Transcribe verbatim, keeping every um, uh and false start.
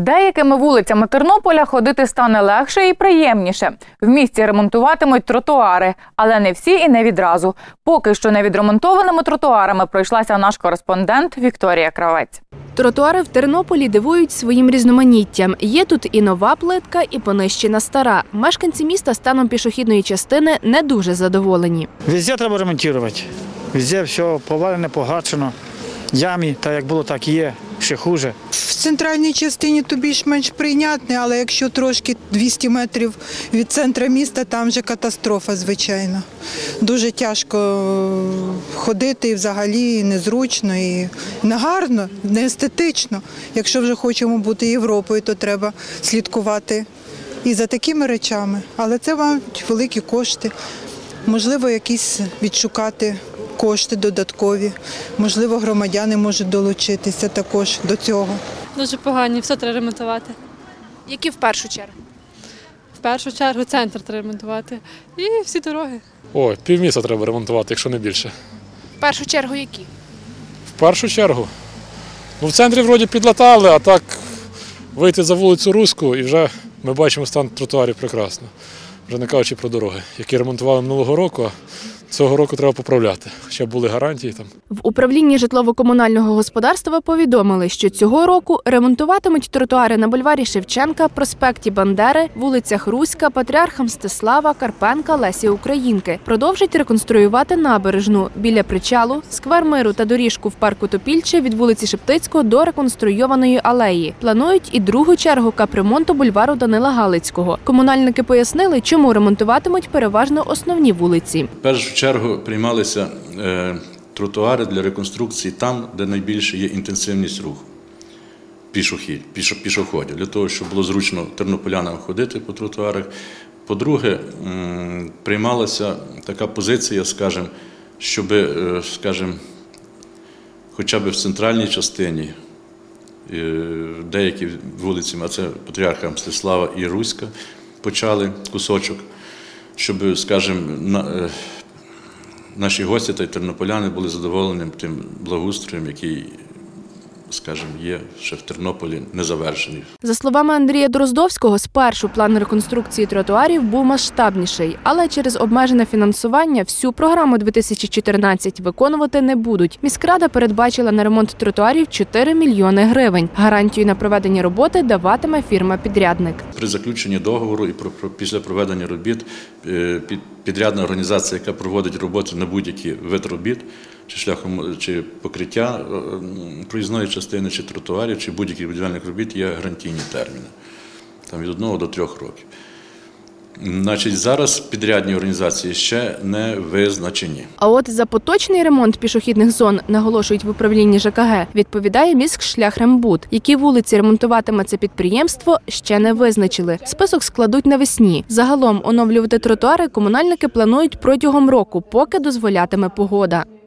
Деякими вулицями Тернополя ходити стане легше і приємніше. В місті ремонтуватимуть тротуари, але не всі і не відразу. Поки що невідремонтованими тротуарами пройшлася наш кореспондент Вікторія Кравець. Тротуари в Тернополі дивують своїм різноманіттям. Є тут і нова плитка, і понищена стара. Мешканці міста станом пішохідної частини не дуже задоволені. Везде треба ремонтувати. Везде все повалене, погачено. Ямі, так як було, так і є. Ще хуже. В центральній частині то більш-менш прийнятне, але якщо трошки двісті метрів від центру міста, там вже катастрофа, звичайно. Дуже тяжко ходити і взагалі і незручно, і не гарно, не естетично. Якщо вже хочемо бути Європою, то треба слідкувати і за такими речами. Але це вам великі кошти, можливо, якісь відшукати кошти додаткові. Можливо, громадяни можуть долучитися також до цього. Дуже погані, все треба ремонтувати. Які в першу чергу? В першу чергу центр треба ремонтувати і всі дороги. Ой, півміста треба ремонтувати, якщо не більше. В першу чергу які? В першу чергу? Ну, в центрі вроді підлатали, а так вийти за вулицю Руську і вже ми бачимо стан тротуарів прекрасно. Вже не кажучи про дороги, які ремонтували минулого року, а цього року треба поправляти, хоча були гарантії там. В управлінні житлово-комунального господарства повідомили, що цього року ремонтуватимуть тротуари на бульварі Шевченка, проспекті Бандери, вулицях Руська, Патріарха Мстислава, Карпенка, Лесі Українки. Продовжать реконструювати набережну біля причалу, сквер Миру та доріжку в парку Топільче від вулиці Шептицького до реконструйованої алеї. Планують і другу чергу капремонту бульвару Данила Галицького. Комунальники пояснили, чому ремонтуватимуть переважно основні вулиці. В першу чергу приймалися е, тротуари для реконструкції там, де найбільше є інтенсивність руху пішохід, пішо, пішоходів, для того, щоб було зручно тернополянам ходити по тротуарах. По-друге, м, приймалася така позиція, скажімо, щоб, е, скажімо, хоча б в центральній частині е, деякі вулиці, а це Патріарха Мстислава і Руська, почали кусочок, щоб, скажімо, на, наші гості та й тернополяни були задоволені тим благоустроєм, який, скажімо, є ще в Тернополі не завершений. За словами Андрія Дроздовського, спершу план реконструкції тротуарів був масштабніший, але через обмежене фінансування всю програму дві тисячі чотирнадцять виконувати не будуть. Міськрада передбачила на ремонт тротуарів чотири мільйони гривень. Гарантію на проведення роботи даватиме фірма-підрядник. При заключенні договору і про, про, після проведення робіт під, підрядна організація, яка проводить роботи на будь-які вид робіт, чи шляхом чи покриття проїзної частини, чи тротуарів, чи будь-яких будівельних робіт, є гарантійні терміни. Там від одного до трьох років. Значить, зараз підрядні організації ще не визначені. А от за поточний ремонт пішохідних зон, наголошують в управлінні ЖКГ, відповідає Міськшляхрембуд. Які вулиці ремонтуватиме це підприємство, ще не визначили. Список складуть навесні. Загалом оновлювати тротуари комунальники планують протягом року, поки дозволятиме погода.